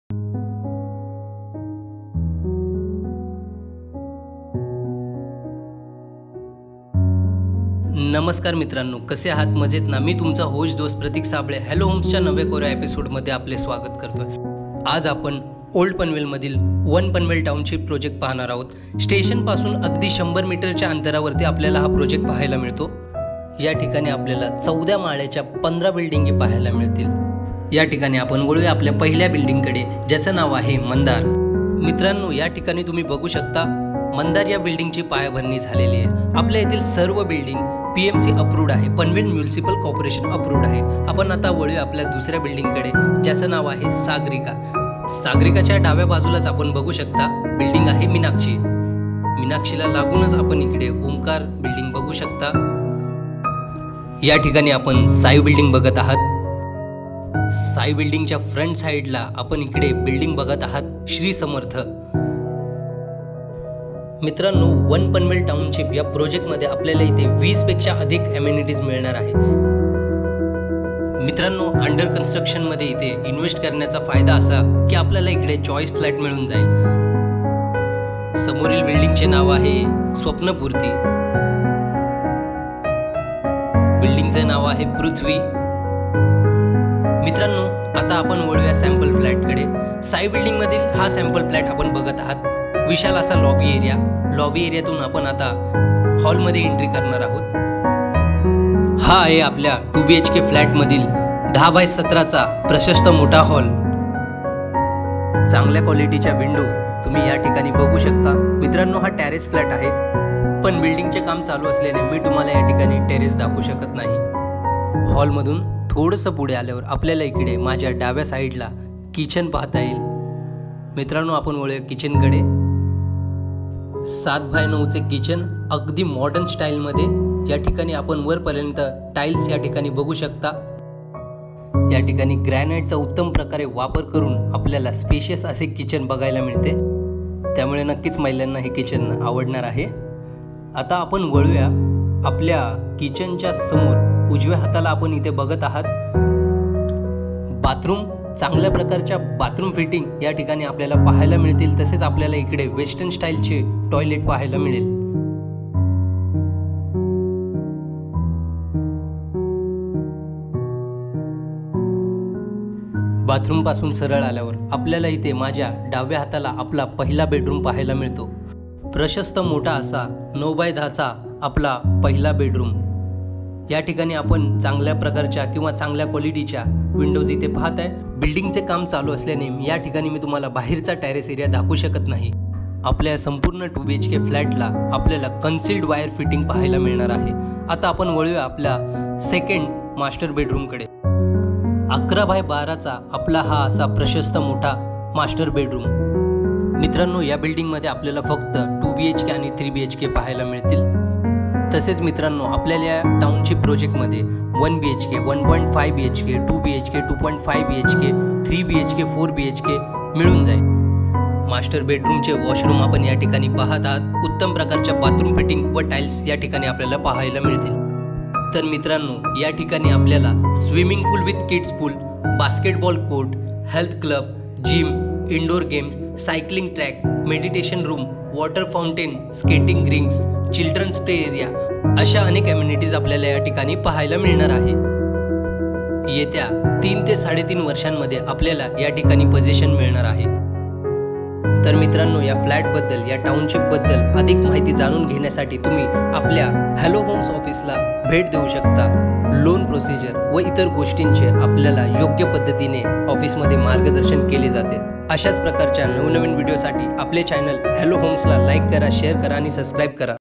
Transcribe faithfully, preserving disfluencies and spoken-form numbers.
नमस्कार मित्रांनो, कसे आहात? मजेत ना? मी तुमचा होस्ट दोस्त प्रतीक साबळे हॅलो होम्सच्या नव्या कोऱ्या एपिसोडमध्ये आपले स्वागत करतोय। आज आपण ओल्ड पनवेलमधील वन पनवेल टाउनशिप प्रोजेक्ट पाहणार आहोत। स्टेशनपासून अगदी शंभर मीटरच्या अंतरावरती आपल्याला हा प्रोजेक्ट पाहायला मिळतो। या ठिकाणी आपल्याला चौदा माळ्याच्या पंधरा बिल्डिंगी पाहायला मिळतील। या ठिकाणी आपण वळूया आपल्या पहिल्या बिल्डिंगकडे, ज्याचं नाव आहे मंदार। मित्रांनो, या ठिकाणी तुम्ही बघू शकता मंदार या बिल्डिंगची पायाभरणी झालेली आहे। आपल्या येथील सर्व बिल्डिंग पीएमसी अप्रूव्ड आहे, पनवेल म्युनिसिपल कॉर्पोरेशन अप्रूव्ड आहे। आपण आता वळूया आपल्या दुसऱ्या बिल्डिंगकडे, ज्याचं नाव आहे सागरिका। सागरिकाच्या डाव्या बाजूलाच आपण बघू शकता बिल्डिंग आहे मीनाक्षी। मीनाक्षीला लागूनच आपण इकडे ओमकार बिल्डिंग बघू शकता। या ठिकाणी आपण साई बिल्डिंग बघत आहात। साई बिल्डिंगच्या फ्रंट साइडला आपण इकडे बिल्डिंग बघत आहात श्री समर्थ। मित्रांनो, वन पनवेल टाउनशिप या प्रोजेक्टमध्ये आपल्याला इथे वीस पेक्षा अधिक एमेनिटीज मिळणार आहेत। मित्रांनो, अंडर कन्स्ट्रक्शन मध्ये इथे इन्व्हेस्ट करण्याचा फायदा असा की आपल्याला इकडे चॉईस फ्लॅट मिळून जाईल। समोरील बिल्डिंगचे नाव आहे स्वप्नपूर्ती। बिल्डिंगचे नाव आहे पृथ्वी। मित्रांनो, आता आपण वळूया सॅम्पल फ्लॅटकडे। साई बिल्डिंग मधील हा सॅम्पल फ्लॅट आपण बघत आहात। विशाल असा लॉबी एरिया। लॉबी एरियातून आपण आता हॉलमध्ये एंट्री करणार आहोत। हा आहे आपल्या टू बी एच के फ्लॅटमधील दहा बाय सतराचा प्रशस्त मोठा हॉल। चांगल्या क्वालिटीच्या विंडो तुम्ही या ठिकाणी बघू शकता। मित्रांनो, हा टेरेस फ्लॅट आहे, पण बिल्डिंगचे काम चालू असल्याने मी तुम्हाला या ठिकाणी टेरेस दाखवू शकत नाही। हॉलमधून थोडंसं पुढे आल्यावर आपल्याला इकडे माझ्या डाव्या साईडला किचन पाहता येईल। मित्रांनो, आपण वळूया किचनकडे। सात बाय नऊचे किचन अगदी मॉडर्न स्टाईलमध्ये। या ठिकाणी आपण वरपर्यंत टाइल्स या ठिकाणी बघू शकता। या ठिकाणी ग्रॅनाइटचा उत्तम प्रकारे वापर करून आपल्याला स्पेशियस असे किचन बघायला मिळते, त्यामुळे नक्कीच महिलांना हे किचन आवडणार आहे। आता आपण वळूया आपल्या किचनच्या समोर उजव्या हाताला आपण इथे बघत आहात बाथरूम। चांगल्या प्रकारच्या बाथरूम फिटिंग या ठिकाणी आपल्याला पाहायला मिळतील। तसेच आपल्याला इकडे वेस्टर्न स्टाईलचे टॉयलेट पाहायला मिळेल। बाथरूम पासून सरळ आल्यावर आपल्याला इथे माझ्या डाव्या हाताला आपला पहिला बेडरूम पाहायला मिळतो। प्रशस्त मोठा असा नऊ बाय दहाचा आपला पहिला बेडरूम। या ठिकाणी आपण चांगल्या प्रकारच्या किंवा चांगल्या क्वालिटीच्या विंडोज इथे पाहत आहे। बिल्डिंगचे काम चालू असल्याने या ठिकाणी मी तुम्हाला बाहेरचा टेरेस एरिया दाखवू शकत नाही। आपल्या संपूर्ण टू बी एच के फ्लॅटला आपल्याला कन्सिल्ड वायर फिटिंग पाहायला मिळणार आहे। आता आपण वळूया आपल्या सेकंड मास्टर बेडरूमकडे। अकरा बाय बाराचा आपला हा असा प्रशस्त मोठा मास्टर बेडरूम। मित्रांनो, या बिल्डिंगमध्ये आपल्याला फक्त टू बी एच के आणि थ्री बी एच के पाहायला मिळतील। तसेच मित्रांनो, आपल्याला या टाउनशिप प्रोजेक्टमध्ये one B H K, one point five B H K, two B H K, two point five B H K, three B H K, four B H K मिळून जाईल। Master बेडरूमचे washroom आपण या ठिकाणी पाहत आहात। उत्तम प्रकारच्या बाथरूम फिटिंग व टाइल्स या ठिकाणी आपल्याला पाहायला मिळतील। तर मित्रांनो, या ठिकाणी आपल्याला swimming pool with kids pool, basketball court, health club, gym, indoor game, cycling track, meditation room, water fountain, skating rings, children's play area अशा अनेक एम्युनिटीज आपल्याला या ठिकाणी पाहायला मिळणार आहे। येत्या तीन ते साडेतीन वर्षांमध्ये आपल्याला या ठिकाणी पोझिशन मिळणार आहे। तर मित्रांनो, या फ्लॅटबद्दल, या टाउनशिपबद्दल अधिक माहिती जाणून घेण्यासाठी तुम्ही आपल्या हॅलो होम्स ऑफिसला भेट देऊ शकता। लोन प्रोसिजर व इतर गोष्टींचे आपल्याला योग्य पद्धतीने ऑफिसमध्ये मार्गदर्शन केले जाते। अशाच प्रकारच्या नवनवीन व्हिडिओसाठी आपले चॅनल हॅलो होम्सला लाईक करा, शेअर करा आणि सबस्क्राईब करा।